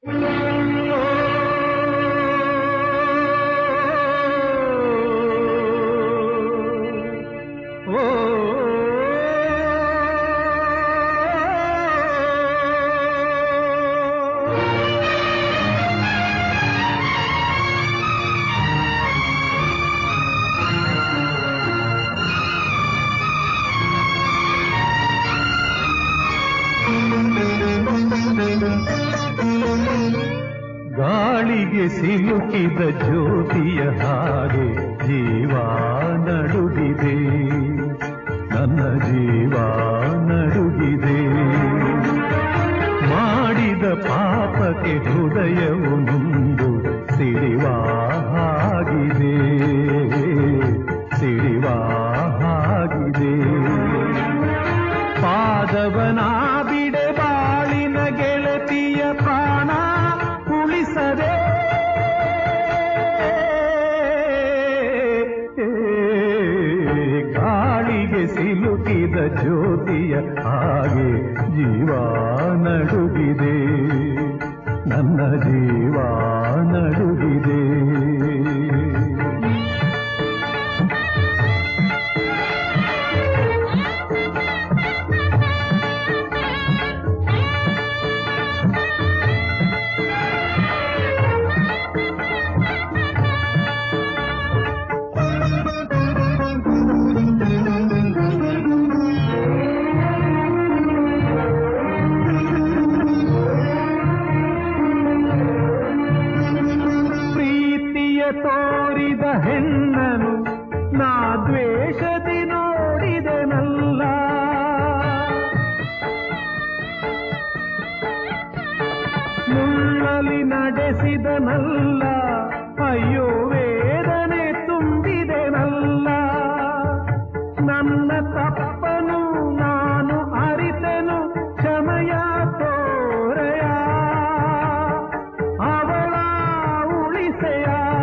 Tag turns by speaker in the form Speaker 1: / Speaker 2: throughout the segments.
Speaker 1: ಗಾಳಿಗೆ ಸಿಲುಕಿದ ಜ್ಯೋತಿಯ ಹಾಗೆ ಜೀವ ನಡುಗಿದೆ, ನನ್ನ ಜೀವ ನಡುಗಿದೆ. ಮಾಡಿದ ಪಾಪಕ್ಕೆ ಹೃದಯವು ನೊಂದು ಸಿಡಿವ ಹಾಗಿದೆ, ಸಿಡಿವ ಹಾಗಿದೆ. ಪಾದವನ ಬಿಡೆ ಬಾಳಿನ ಗೆಳತಿಯ ಪ್ರಾಣ ಉಳಿಸದೆ, ಗಾಳಿಗೆ ಸಿಲುಕಿದ ಜ್ಯೋತಿಯ ಹಾಗೆ ಜೀವ ನಡುಗಿದೆ, ನನ್ನ ಜೀವ ನಡುಗಿದೆ. ತೋರಿದ ಹೆಣ್ಣನು ನಾ ದ್ವೇಷದಿ ನೋಡಿದೆನಲ್ಲ, ಮುಳ್ಳಲಿ ನಡೆಸಿದನಲ್ಲ, ಅಯ್ಯೋ ವೇದನೆ ತುಂಬಿದೆನಲ್ಲ. ನನ್ನ ತಪ್ಪನು ನಾನು ಅರಿತೆನು, ಕ್ಷಮೆಯ ತೋರೆಯ ಅವಳ ಉಳಿಸೆಯ.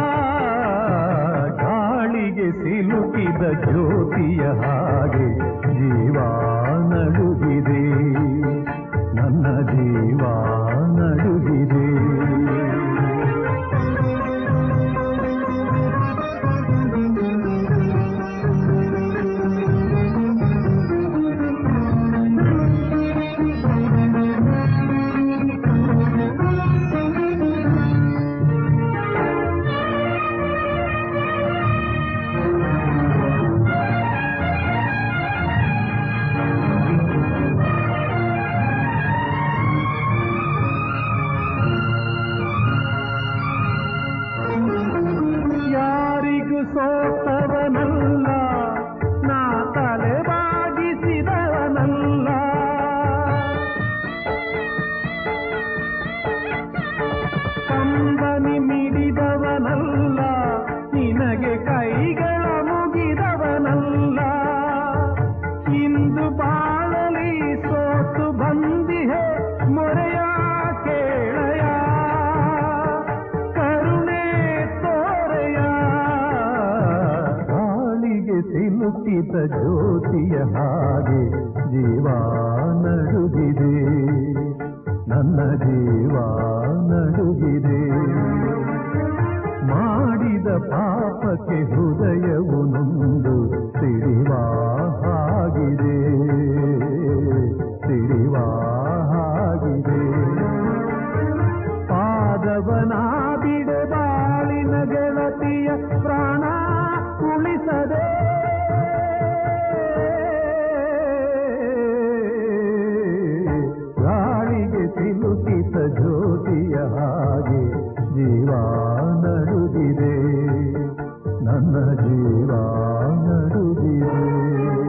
Speaker 1: ಸಿಲುಕಿದ ಜ್ಯೋತಿಯ ಹಾಗೆ ಜೀವ ನಡುಗಿದೆ, ನನ್ನ ಜೀವ ನಡುಗಿದೆ. ಸೋತವನಲ್ಲ, ನಾ ತಲೆ ಬಾಗಿಸಿದವನಲ್ಲ. ಕಂಬನಿ ಮಿಡಿದವನಲ್ಲ, ನಿನಗೆ ಕೈಗಳ ಮುಗಿದವನಲ್ಲ. ಇಂದು ಬಾಳಲಿ ಸೋತು ಬಂದಿಹೆ ಮೊರೆಯ ಕೇಳಯ, ಕರುಣೆ ತೋರೆಯ. ಸಿಲುಕಿದ ಜ್ಯೋತಿಯ ಹಾಗೆ ಜೀವ ನಡುಗಿದೆ, ನನ್ನ ಜೀವ ನಡುಗಿದೆ. ಮಾಡಿದ ಪಾಪಕ್ಕೆ ಹೃದಯವು ನೊಂದು ಸಿಡಿವ ಹಾಗಿದೆ, ಸಿಡಿವ ಹಾಗಿದೆ. ಪಾದವನ ಬಿಡೆ ಬಾಳಿನ ಗೆಳತಿಯ ಪ್ರಾಣ ಉಳಿಸದೆ, ಗಾಳಿಗೆ ಸಿಲುಕಿತ ಜ್ಯೋತಿಯ ಹಾಗೆ ಜೀವ ನಡುಗಿದೆ, ನನ್ನ ಜೀವ ನಡುಗಿದೆ.